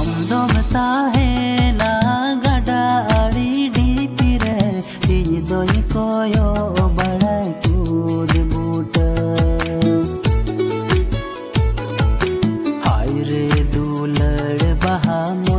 दम ताहेना गडा आड़ी ढीपी रे इन दोई कोयो बड़ा कूद बूटा हाय रे दुलड़ बहा